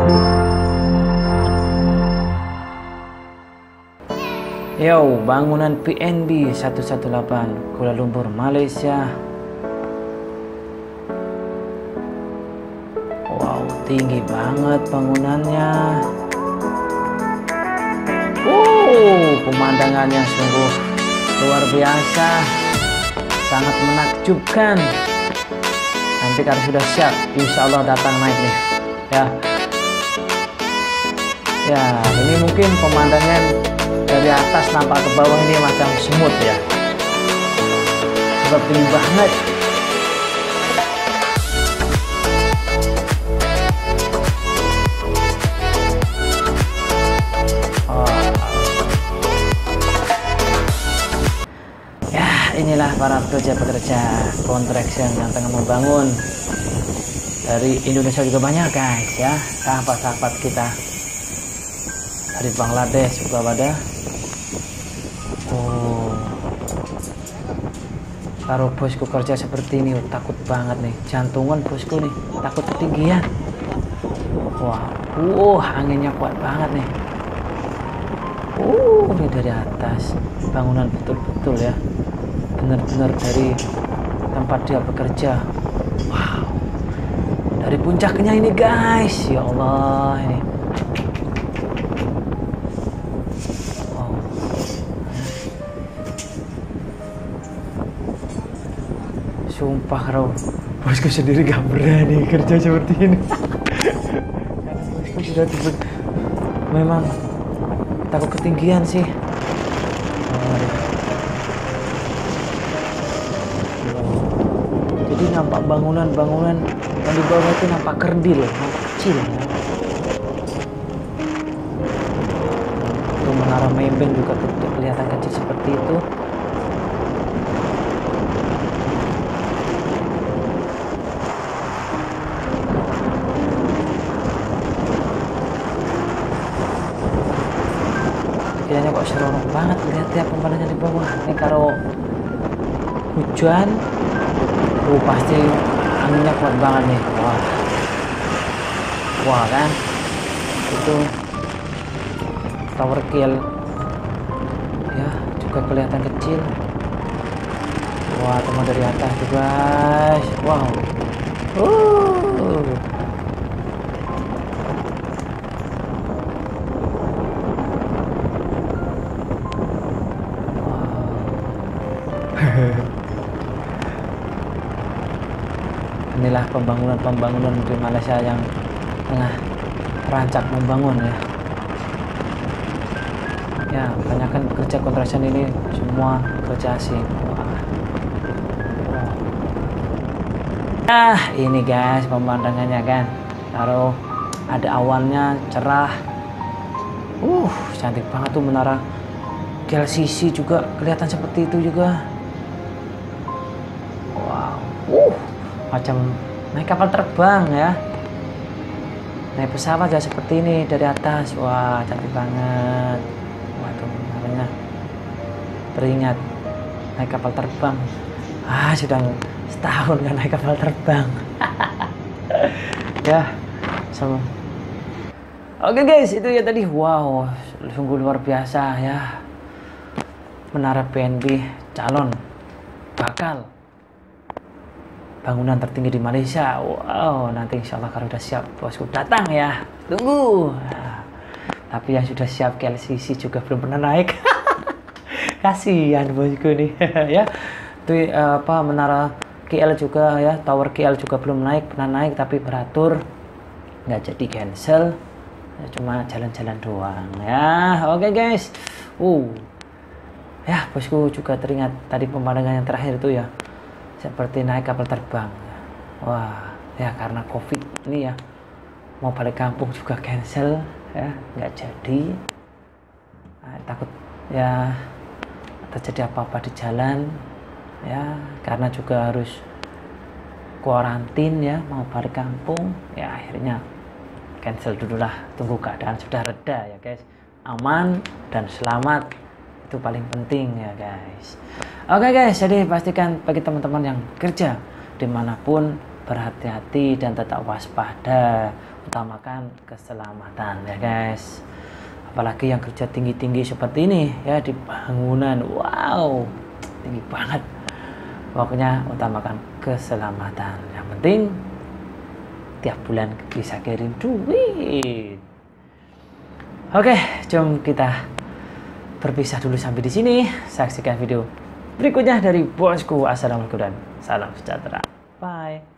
Yo, bangunan PNB 118 Kuala Lumpur, Malaysia. Wow, tinggi banget bangunannya. Pemandangannya sungguh luar biasa, sangat menakjubkan. Nanti kalau sudah siap, insya Allah datang naik nih. Ya, ini mungkin pemandangan dari atas nampak ke bawah ini macam semut ya, sebab tinggi banget. Ya, inilah para pekerja-pekerja construction yang tengah membangun. Dari Indonesia juga banyak guys ya, sahabat-sahabat kita dari Bangladesh juga ada. Kalau bosku kerja seperti ini takut banget nih, jantungan bosku nih, takut ketinggian. Wah, anginnya kuat banget nih. Ini dari atas bangunan betul-betul ya, benar-benar dari tempat dia bekerja. Wow, dari puncaknya ini guys, ya Allah ini. Sumpah kalau bosku sendiri gak berani kerja seperti ini. Karena bosku sudah memang takut ketinggian sih. Jadi nampak bangunan-bangunan yang di bawah itu nampak kerdil, nampak kecil. Itu menara Maybank juga kelihatan kecil seperti itu. Kayaknya kok seronok banget lihat ya pemandangan di bawah. Ini kalau hujan, pasti anginnya kuat banget nih. Wah kan, itu tower kill ya juga kelihatan kecil. Wah, teman dari atas tuh guys. Wow. Inilah pembangunan di Malaysia yang tengah rancak membangun ya. Ya, kebanyakan pekerja construction ini semua kerja asing. Ini guys pemandangannya kan. Kalau ada awannya cerah. Cantik banget tuh menara KLCC juga kelihatan seperti itu juga. Macam naik kapal terbang ya, naik pesawat ya seperti ini dari atas. Wah, cantik banget. Waduh, namanya teringat naik kapal terbang. Sudah setahun kan naik kapal terbang. Ya, sama. Oke guys, itu ya tadi. Wow, sungguh luar biasa ya. Menara PNB calon bakal bangunan tertinggi di Malaysia. Wow, nanti insya Allah kalau udah siap bosku datang ya. Tunggu. Tapi yang sudah siap KLCC juga belum pernah naik. Kasihan bosku nih. Ya, itu menara KL juga ya, tower KL juga belum naik, pernah naik tapi beratur nggak jadi cancel. Ya, cuma jalan-jalan doang ya. Oke guys. Ya, bosku juga teringat tadi pemandangan yang terakhir itu ya, seperti naik kapal terbang. Wah, ya karena COVID ini ya, mau balik kampung juga cancel ya, nggak jadi. Takut ya terjadi apa-apa di jalan ya, karena juga harus kuarantin ya, mau balik kampung ya, akhirnya cancel dulu lah. Tunggu keadaan sudah reda ya guys, aman dan selamat itu paling penting ya guys. Oke guys, jadi pastikan bagi teman-teman yang kerja dimanapun berhati-hati dan tetap waspada, utamakan keselamatan ya guys. Apalagi yang kerja tinggi-tinggi seperti ini ya di bangunan, wow tinggi banget. Pokoknya utamakan keselamatan, yang penting tiap bulan bisa kirim duit. Oke, jom kita berpisah dulu sampai di sini. Saksikan video berikutnya dari bosku. Assalamualaikum dan salam sejahtera. Bye.